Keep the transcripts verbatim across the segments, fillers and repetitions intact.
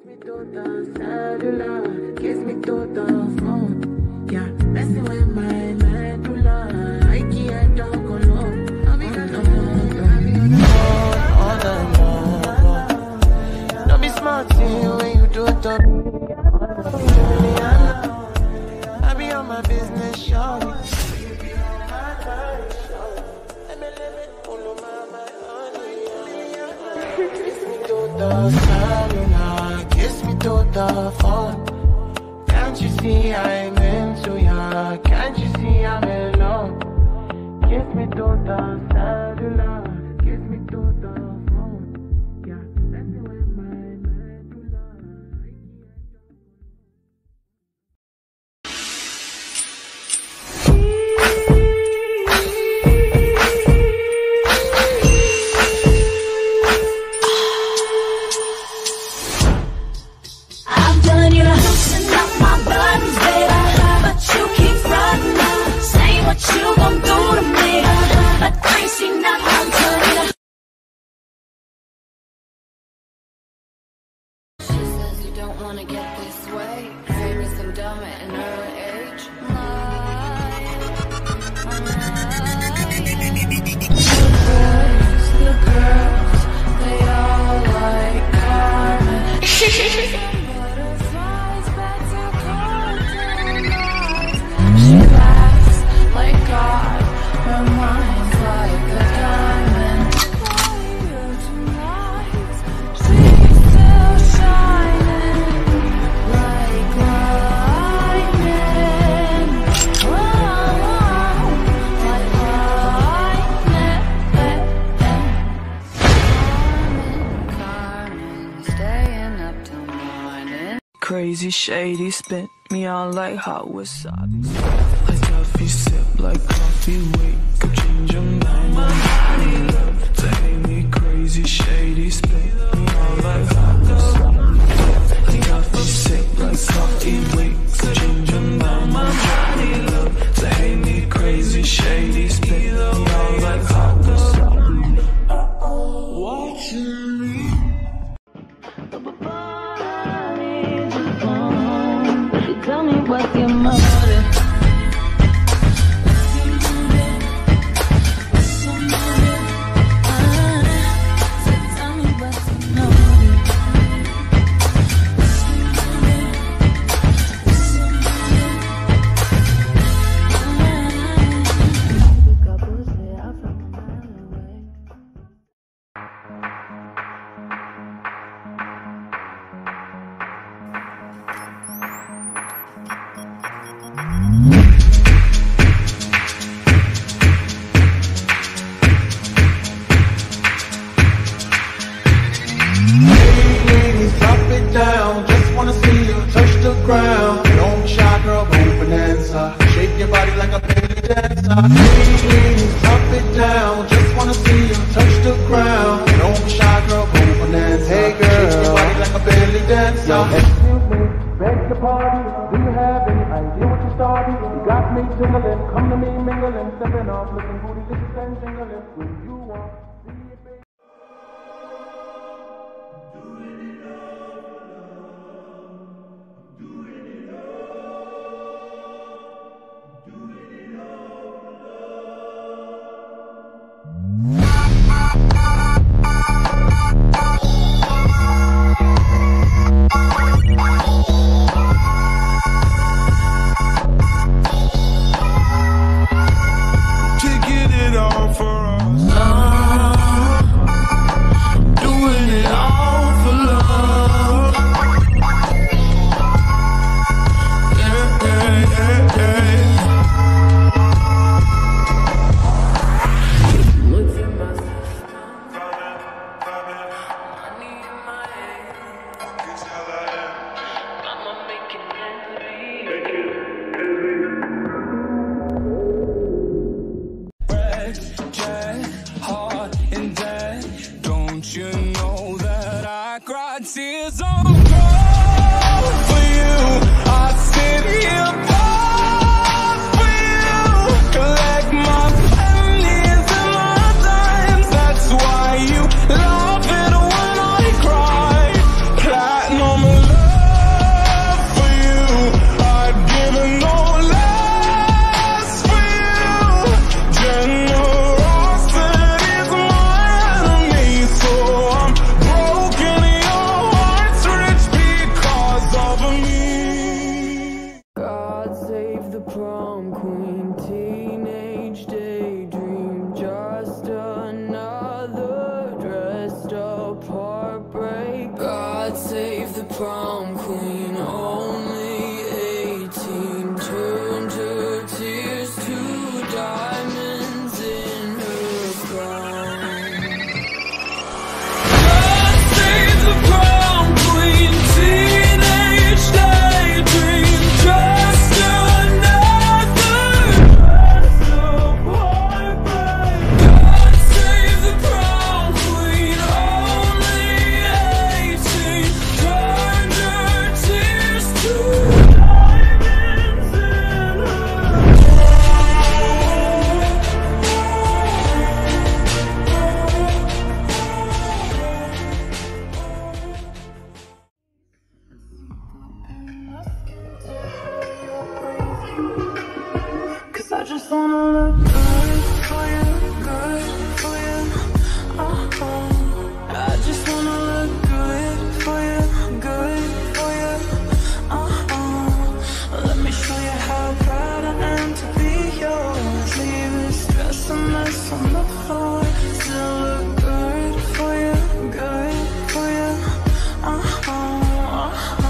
me to the cellular, kiss me to the phone. Yeah, messing with my medulla. I can't talk alone. I'll be alone. All alone. Don't be smart when you do it up. I be on my business, shawty. The cellular, kiss me to the phone. Can't you see I'm into ya? Can't you see I'm alone? Kiss me to the cellular, kiss me to the phone. Yeah, messing with my medulla. Wanna get this way, famous and dumb at an early age. The girls, they all like Carmen. Butterflies, bats are cartoon eyes. She laughs like God, her mind's like a diamond. Fire tonight, she's still shining. Crazy, shady, spit me on like hot wasabi. Like coffee, sip like coffee, wake up, change your mind. My body love to hate me. Crazy, shady, spit me on like hot wasabi. Like coffee, sip like coffee, wake up, change your mind. My body love to hate me. Crazy, shady, spit me on like hot wasabi. Watching me. Tell me what's your motive. Shake your body like a belly dancer. Please drop it down. Just wanna see you touch the ground. Don't be shy, girl, go bonanza. Hey girl, shake your body like a belly dancer. Excuse me, beg your pardon. Do you have any idea what you started? You got me jingling, come to me mingling, stepping off, looking booty, listen and jingling. When you want, see it, baby. Tears on the floor for you. I sit here apart for you. Collect my pennies and my dimes. That's why you love it when I cry. Platinum. save the prom queen, only eighteen. Turned her tears to diamonds in her crown. God save the prom queen, teenage daydream, just another, just a heartbreak. God save the prom queen, only eighteen. Turned her tears to diamonds in her Cause I just wanna look good for you, good for you, uh-huh. I just wanna look good for you, good for you, uh-huh. Let me show you how proud I am to be yours. Leave this stress a mess on the floor. Still look good for you, good for you, uh-huh, uh-huh.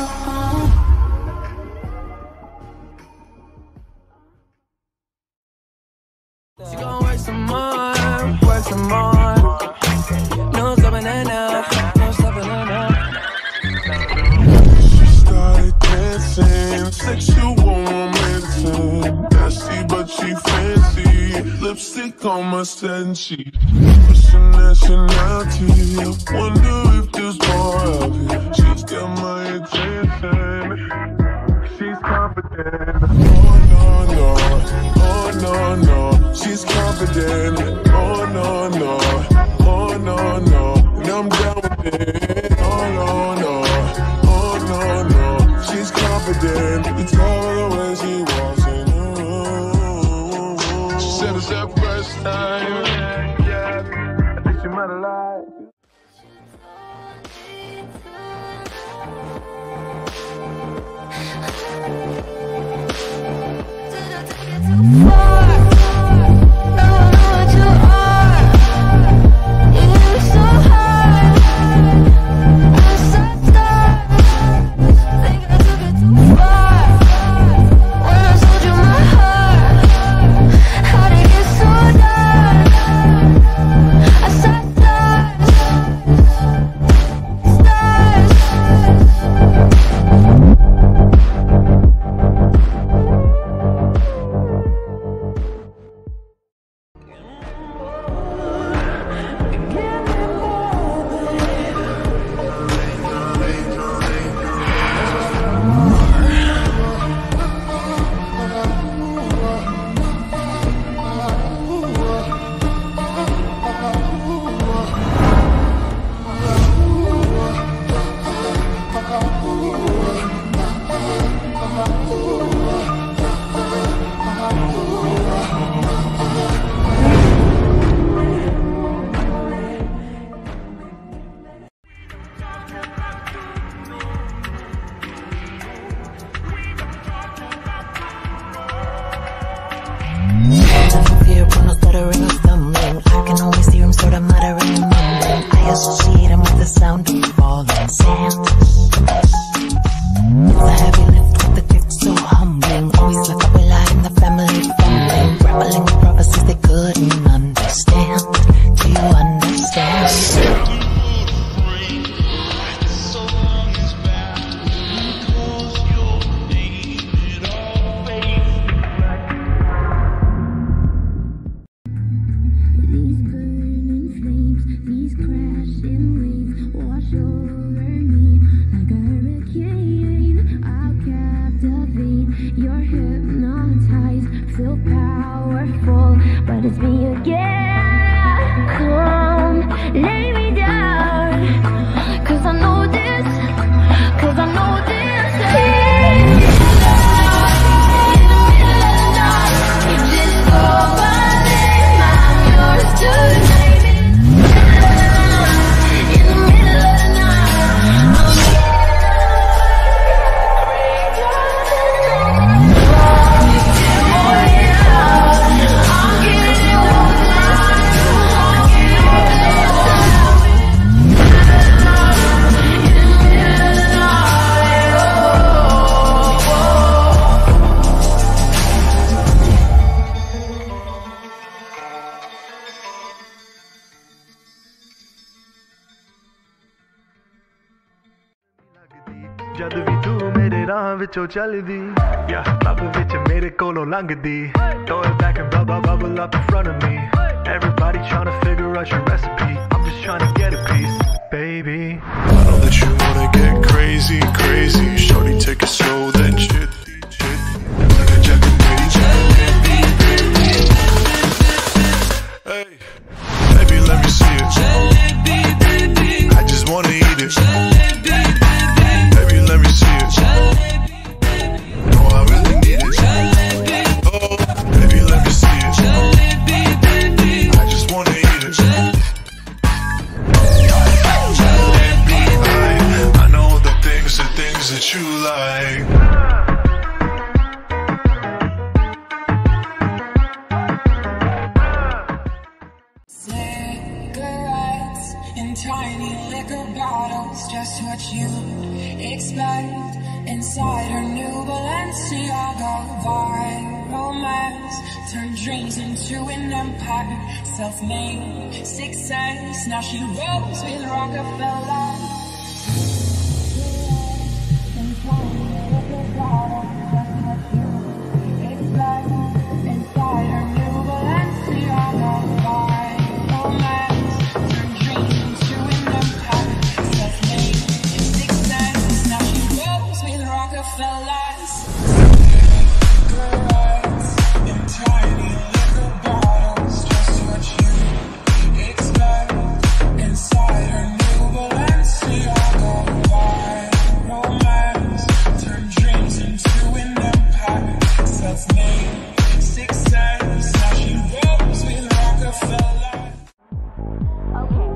She gon' work some more, work some more. No stopping her now, no stopping her now. She started dancing, sexual romancing. Nasty but she fancy, lipstick on my stand sheet. What's her nationality? I wonder if there's more of it. She's got my attention, she's confident. Oh no no, oh no no. She's confident, oh no no, oh no no, and I'm down with it, oh no no, oh no no. She's confident, it's all the way she walks in. She said it's that first time, yeah, I think she might have lied. जद भी तू मेरे राह विचों चलदी या लब विच मेरे कोलों लंघदी throw it back and bubble bubble up in front of me everybody trying to figure out your recipe I'm just trying to get a piece baby I know that you wanna get crazy crazy shorty take it slow then shit shit hey baby let me see it I just wanna eat it baby let me see it no I really need it oh baby let me see it I just wanna eat it I, I know the things the things that you like tiny liquor bottles, just what you expect. Inside her new Balenciaga vibe romance turned dreams into an empire. Self-made success, now she rolls with Rockefeller. Tiny liquor bottles, just what you expect. Inside her new Balenciaga vibe romance turned dreams. Fellas, girls in tiny liquor bottles, just what you expect. Inside her new Balenciaga vibe romance turned dreams into an empire. Self-made success, now she rolls with Rockefeller. Okay,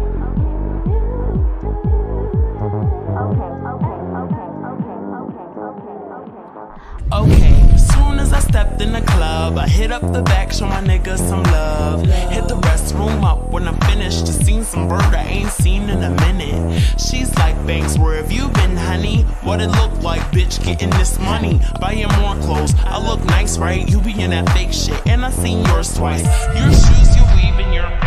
Okay, soon as I stepped in the club, I hit up the back, show my niggas some love. Hit the restroom up when I'm finished. Just seen some bird I ain't seen in a minute. She's like, Banks, where have you been, honey? What it look like, bitch, getting this money? Buying more clothes, I look nice, right? You be in that fake shit, and I seen yours twice. Your shoes, you weave in your